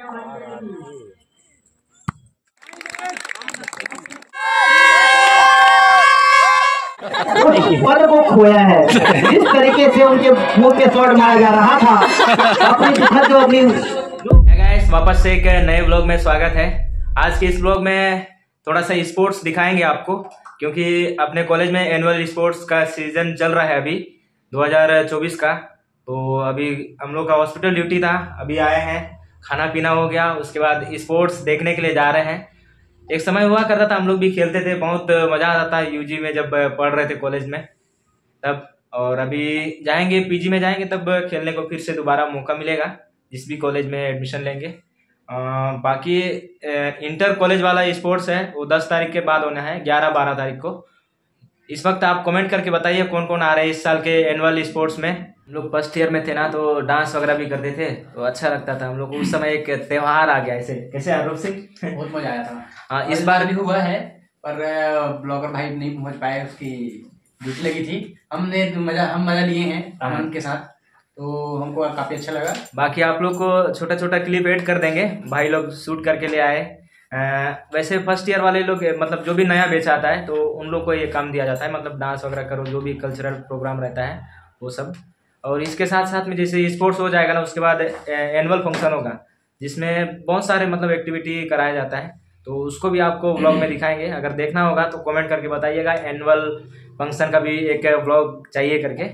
पद को खोया है। जिस तरीके से उनके मुंह पे शॉट मारा जा रहा था, अपनी गाइस, वापस से एक नए ब्लॉग में स्वागत है। आज के इस ब्लॉग में थोड़ा सा स्पोर्ट्स दिखाएंगे आपको, क्योंकि अपने कॉलेज में एनुअल स्पोर्ट्स का सीजन चल रहा है अभी 2024 का। तो अभी हम लोग का हॉस्पिटल ड्यूटी था, अभी आए हैं, खाना पीना हो गया, उसके बाद स्पोर्ट्स देखने के लिए जा रहे हैं। एक समय हुआ करता था, हम लोग भी खेलते थे, बहुत मजा आता था यूजी में जब पढ़ रहे थे कॉलेज में तब। और अभी जाएंगे पीजी में जाएंगे, तब खेलने को फिर से दोबारा मौका मिलेगा जिस भी कॉलेज में एडमिशन लेंगे। बाकी इंटर कॉलेज वाला स्पोर्ट्स है वो 10 तारीख के बाद होना है, 11-12 तारीख को। इस वक्त आप कमेंट करके बताइए कौन कौन आ रहे हैं इस साल के एनुअल स्पोर्ट्स में। हम लोग फर्स्ट ईयर में थे ना, तो डांस वगैरह भी करते थे, तो अच्छा लगता था हम लोग को। उस समय एक त्योहार आ गया ऐसे। कैसे आरोप सिंह? बहुत मजा आया था। हाँ, इस बार भी हुआ है, पर ब्लॉगर भाई नहीं पहुंच पाए, उसकी ड्यूटी लगी थी। हम मजा लिए हैं आनंद के साथ, तो हमको काफी अच्छा लगा। बाकी आप लोग को छोटा छोटा क्लिप ऐड कर देंगे, भाई लोग शूट करके ले आए। वैसे फर्स्ट ईयर वाले लोग, मतलब जो भी नया बेच आता है, तो उन लोग को ये काम दिया जाता है, मतलब डांस वगैरह करो, जो भी कल्चरल प्रोग्राम रहता है वो सब। और इसके साथ साथ में जैसे स्पोर्ट्स हो जाएगा ना, उसके बाद एनुअल फंक्शन होगा जिसमें बहुत सारे मतलब एक्टिविटी कराया जाता है, तो उसको भी आपको व्लॉग में दिखाएंगे। अगर देखना होगा तो कमेंट करके बताइएगा, एनुअल फंक्शन का भी एक व्लॉग चाहिए करके।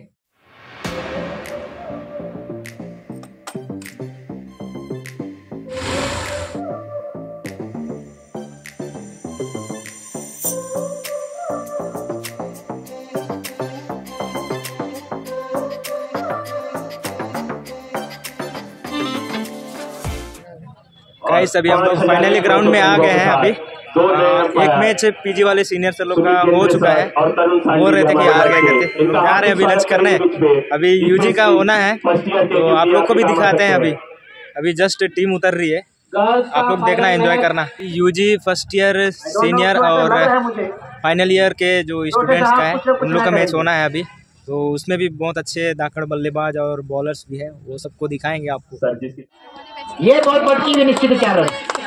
गाइस, अभी हम लोग फाइनली ग्राउंड में आ गए हैं। अभी एक मैच पीजी वाले सीनियर सर लोग का हो चुका है, बोल रहे थे कि हार गए करके। जा रहे हैं अभी लंच करने, अभी यूजी का होना है, तो आप लोग को भी दिखाते हैं। अभी जस्ट टीम उतर रही है, आप लोग देखना, एंजॉय करना। यूजी फर्स्ट ईयर, सीनियर और फाइनल ईयर के जो स्टूडेंट्स का है, उन लोग का मैच होना है अभी। तो उसमें भी बहुत अच्छे दाकड़ बल्लेबाज और बॉलर्स भी है, वो सबको दिखाएंगे आपको। ये बहुत बढ़ती हुई निश्चित चाल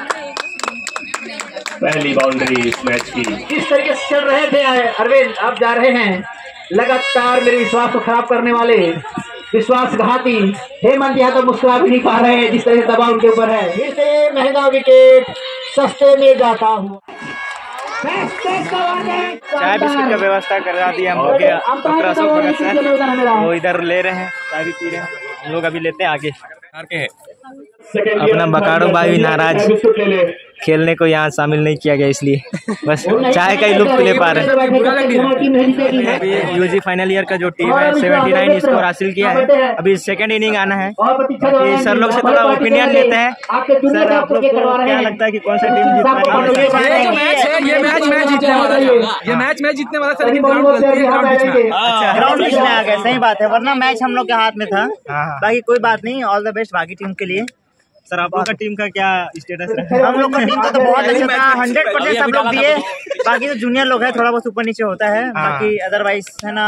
पहली बाउंड्री इस मैच की। इस तरीके से चल रहे थे अरविंद, अब जा रहे हैं लगातार मेरे विश्वास को खराब करने वाले विश्वासघाती हेमंत यादव मुस्कुरा भी नहीं पा रहे हैं, जिस तरह से दबाव उनके ऊपर है। फिर से महंगा विकेट सस्ते में जाता हुआ। चाय बिस्किट का व्यवस्था करा दिया हम लोग के, वो इधर ले रहे हैं, चाय भी पी रहे हैं हम लोग। अभी लेते हैं आगे। अपना बकाड़ो भाई भी नाराज, खेलने को यहाँ शामिल नहीं किया गया, इसलिए बस चाय का ही लुत्फ ले पा रहे हैं। अभी यूजी फाइनल ईयर का जो टीम है 79 स्कोर हासिल किया है। अभी सेकंड इनिंग आना है, बाकी सर लोग से थोड़ा ओपिनियन लेते हैं। सर, आप लोग को क्या लगता है कि कौन सा टीम जीत पाएगी? ये मैच जीतने वाला सर, ग्राउंड बीच में आ गए। सही बात है, वरना मैच हम लोग के हाथ में था। बाकी कोई बात नहीं, ऑल द बेस्ट बाकी टीम के लिए। सर, आप लोग का टीम का क्या स्टेटस रहा? हम लोग का टीम का तो बहुत अच्छा था, 100% सब लोग दिए। बाकी जो जूनियर लोग हैं थोड़ा बहुत ऊपर नीचे होता है, बाकी अदरवाइज है ना,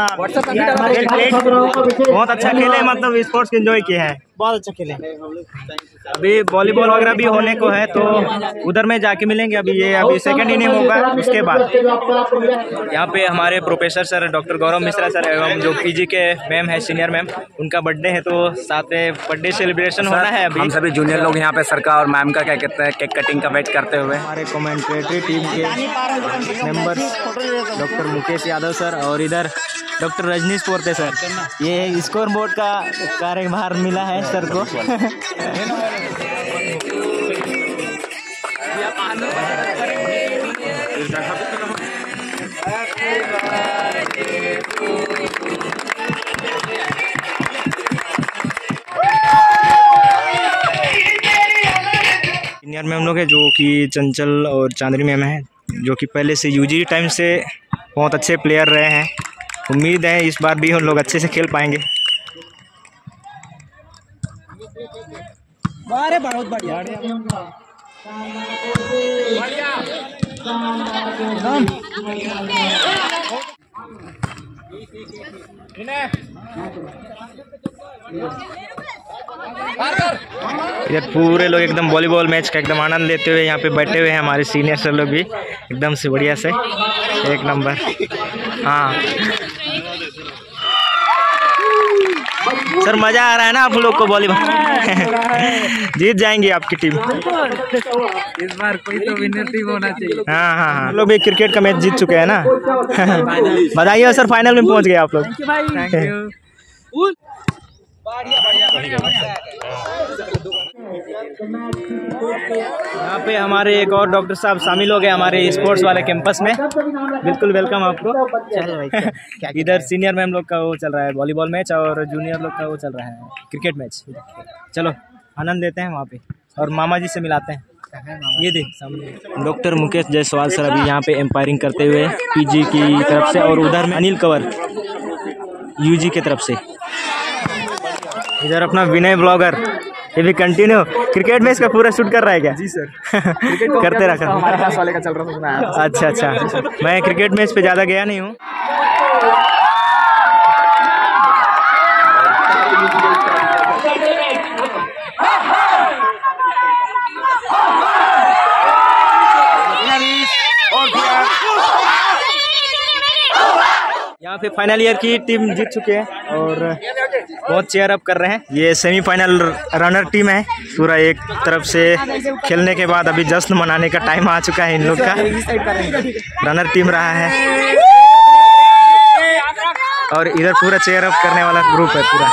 बहुत अच्छा खेले, मतलब स्पोर्ट्स एंजॉय किए हैं, बहुत अच्छा खेले। अभी वॉलीबॉल वगैरह भी होने को है, तो उधर में जाके मिलेंगे। अभी सेकंड इनिंग होगा, उसके बाद यहाँ पे हमारे professor sir doctor Gaurav Mishra sir एवं जो पीजी के मैम है, सीनियर मैम, उनका बर्थडे है, तो साथ में बर्थडे सेलिब्रेशन होना है। अभी हम सभी जूनियर लोग यहाँ पे सर का और मैम का क्या कहते हैं केक कटिंग का वेट करते हुए। हमारे कमेंटेटरी टीम के members doctor Mukesh Yadav sir और इधर डॉक्टर रजनीश पोरते सर। ये स्कोर बोर्ड का कार्यभार मिला है सर को। सीनियर मैम लोग है जो कि चंचल और चांदनी मैम है, जो कि पहले से यूजी टाइम से बहुत अच्छे प्लेयर रहे हैं। उम्मीद है इस बार भी हम लोग अच्छे से खेल पाएंगे। बहुत बढ़िया। इधर पूरे लोग एकदम वॉलीबॉल मैच का एकदम आनंद लेते हुए यहाँ पे बैठे हुए हैं। हमारे सीनियर सर लोग भी एकदम से बढ़िया से एक नंबर। हाँ सर, मजा आ रहा है ना आप लोग को वॉलीबॉल? जीत जाएंगी आपकी टीम इस बार, कोई तो विनर टीम होना चाहिए। हाँ हाँ हाँ, लोग भी क्रिकेट का मैच जीत चुके हैं ना। बधाई सर, फाइनल में पहुंच गए आप लोग। Thank you. यहाँ पे हमारे एक और डॉक्टर साहब शामिल हो गए हमारे स्पोर्ट्स वाले कैंपस में। बिल्कुल वेलकम आपको। इधर सीनियर मैम लोग का वो चल रहा है वॉलीबॉल मैच और जूनियर लोग का वो चल रहा है क्रिकेट मैच। चलो आनंद लेते हैं वहाँ पे और मामा जी से मिलाते हैं। ये देख सामने डॉक्टर मुकेश जायसवाल सर अभी यहाँ पे एम्पायरिंग करते हुए पीजी की तरफ से, और उधर में अनिल कंवर यूजी की तरफ से। इधर अपना विनय ब्लॉगर ये भी कंटिन्यू क्रिकेट मैच का पूरा शूट कर रहा है क्या? जी सर। क्रिकेट करते रखा हमारे क्लास वाले का चल रहा था। अच्छा अच्छा, मैं क्रिकेट मैच पे ज़्यादा गया नहीं हूँ। यहाँ पे फाइनल ईयर की टीम जीत चुके हैं और बहुत चेयर अप कर रहे हैं। ये सेमीफाइनल रनर टीम है। पूरा एक तरफ से खेलने के बाद अभी जश्न मनाने का टाइम आ चुका है इन लोग का। रनर टीम रहा है और इधर पूरा चेयर अप करने वाला ग्रुप है पूरा।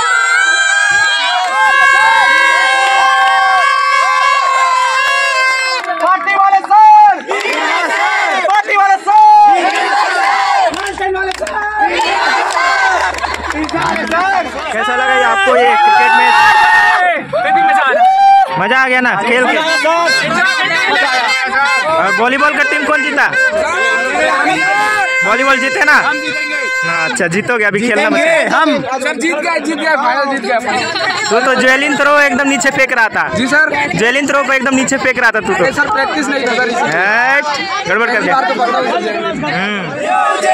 कैसा लगा आपको ये क्रिकेट मैच? मजा आ गया ना खेल के? और वॉलीबॉल का टीम कौन जीता? वॉलीबॉल जीते ना? हाँ अच्छा, जीतोगे अभी खेलना बचा। हम सर जीत गए फाइनल जीत गए। तो जेवलिन थ्रो एकदम नीचे फेंक रहा था। जी सर, जेवलिन थ्रो को एकदम नीचे फेंक रहा था तू तो। सर प्रैक्टिस नहीं था सर, गड़बड़ कर दिया।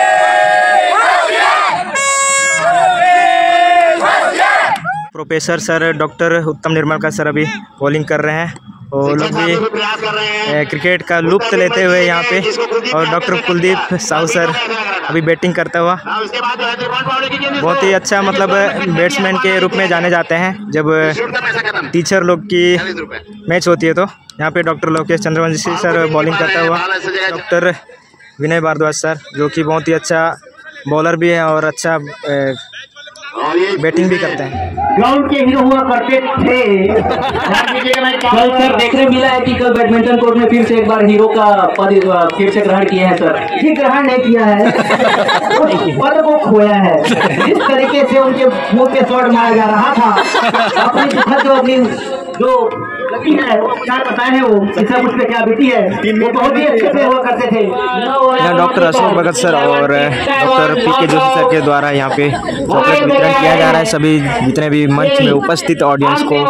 प्रोफेसर सर डॉक्टर उत्तम निर्मलकर सर अभी बॉलिंग कर रहे हैं और लोग भी क्रिकेट का लुत्फ लेते हुए यहाँ पे, और डॉक्टर कुलदीप साहू सर अभी बैटिंग करता हुआ। बहुत ही अच्छा मतलब बैट्समैन के रूप में जाने जाते हैं जब टीचर लोग की मैच होती है। तो यहाँ पे doctor Lokesh Chandravanshi sir bowling करता हुआ, डॉक्टर विनय भारद्वाज सर जो कि बहुत ही अच्छा बॉलर भी है और अच्छा बैटिंग भी करते हैं। ग्राउंड के हीरो हुआ करते थे। कल सर देखने मिला है कि कल बैडमिंटन कोर्ट में फिर से एक बार हीरो का पद फिर से ग्रहण किया है सर। जी ग्रहण नहीं किया है, उस पद को खोया है। जिस तरीके से उनके मुंह पे शॉट मारा जा रहा था, अपनी दुखद अपनी जो लगी है क्या बताए हैं वो सब उस पे क्या बीती है, वो बहुत ही अच्छे से हुआ करते थे। यहाँ डॉक्टर अशोक भगत सर और डॉक्टर पीके जोशी सर के द्वारा यहाँ पे चॉकलेट वितरण किया जा रहा है सभी जितने भी मंच में उपस्थित ऑडियंस को।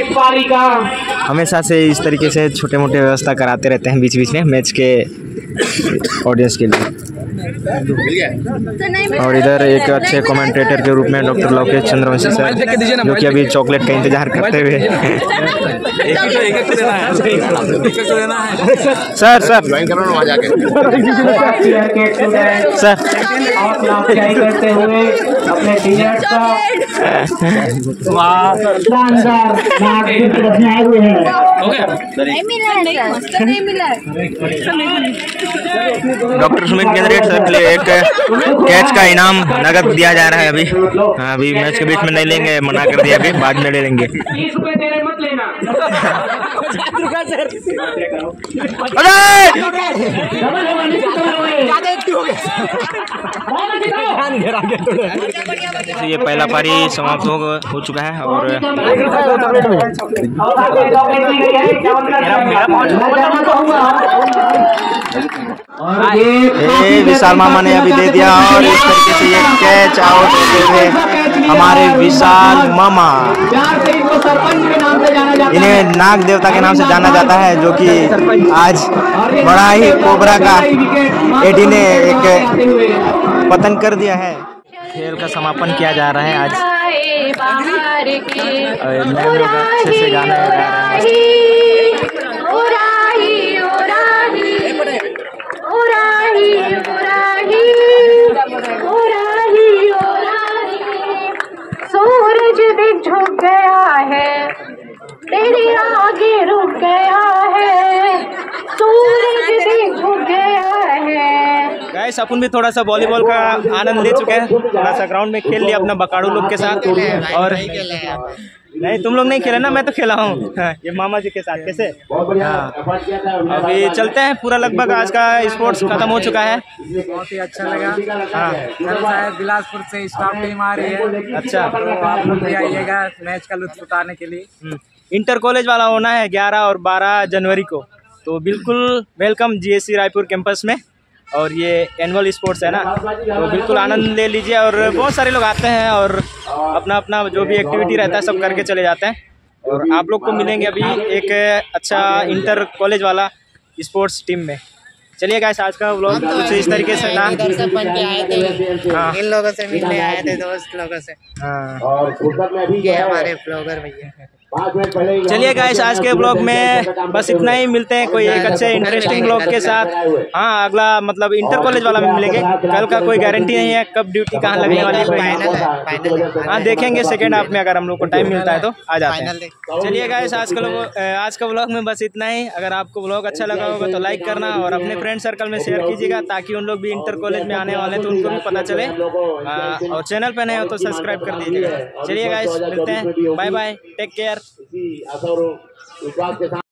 हमेशा से इस तरीके से छोटे मोटे व्यवस्था कराते रहते हैं बीच बीच में मैच के ऑडियंस के लिए। और इधर एक अच्छे कमेंटेटर के रूप में डॉक्टर लोकेश चंद्रवंशी सर जो कि अभी चॉकलेट का इंतजार करते हुए। सर सर सर करते हुए अपने टीचर्स का शानदार आए हुए हैं। डॉक्टर सुमित केंद्रीय सर के लिए एक कैच का इनाम नगद दिया जा रहा है अभी। हाँ अभी मैच के बीच में नहीं लेंगे, मना कर दिया, अभी बाद में ले लेंगे। ये पहला पारी समाप्त हो चुका है और विशाल मामा ने अभी दे दिया और इस तरीके से ये कैच आउट होते हुए हमारे विशाल मामा, इन्हें नाग देवता के नाम से जाना जाता है, जो कि आज बड़ा ही कोबरा का एडी ने एक पतन कर दिया है। खेल का समापन किया जा रहा है आज। और मैम लोग अच्छे से गाना गा रहे हैं। सूरज भी झुक गया है, तेरे आगे रुक गया है, सूरज भी झुक गया है। गाइस अपन भी थोड़ा सा वॉलीबॉल का आनंद ले चुके हैं, थोड़ा सा ग्राउंड में खेल लिया अपना बकाड़ू लोग के साथ। और नहीं तुम लोग नहीं खेले ना, मैं तो खेला हूँ ये मामा जी के साथ। कैसे अभी चलते हैं, पूरा लगभग आज का स्पोर्ट्स खत्म हो चुका है। बहुत ही अच्छा लगा। हाँ शायद बिलासपुर से स्टाफ टीम आ रही है। अच्छा तो आप लोग भी आइएगा मैच का लुत्फ उठाने के लिए। इंटर कॉलेज वाला होना है 11 और 12 जनवरी को, तो बिल्कुल वेलकम GSC रायपुर कैंपस में। और ये एनुअल स्पोर्ट्स है ना, तो बिल्कुल आनंद ले लीजिए। और बहुत सारे लोग आते हैं और अपना अपना जो भी एक्टिविटी रहता है सब करके चले जाते हैं। और आप लोग को मिलेंगे अभी एक अच्छा इंटर कॉलेज वाला स्पोर्ट्स टीम में। चलिए गाइस आज का व्लॉग कुछ इस तरीके से था। हाँ इन लोगों से मिलने आए थे, दोस्त लोगों से। हाँ ये हमारे ब्लॉगर भैया। चलिए गाइस आज के ब्लॉग में बस इतना ही। मिलते हैं कोई एक अच्छे इंटरेस्टिंग ब्लॉग के साथ। हाँ अगला मतलब इंटर कॉलेज वाला में मिलेंगे। कल का कोई गारंटी नहीं है कब ड्यूटी कहाँ लगने वाली है। हाँ देखेंगे सेकेंड हाफ में, अगर हम लोग को टाइम मिलता है तो आ जाते हैं। चलिए गाइस आज का ब्लॉग में बस इतना ही। अगर आपको ब्लॉग अच्छा लगा होगा तो लाइक करना और अपने फ्रेंड सर्कल में शेयर कीजिएगा, ताकि उन लोग भी इंटर कॉलेज में आने वाले तो उनको भी पता चले। और चैनल पे नए हो तो सब्सक्राइब कर दीजिएगा। चलिए गाइस मिलते हैं, बाय बाय, टेक केयर।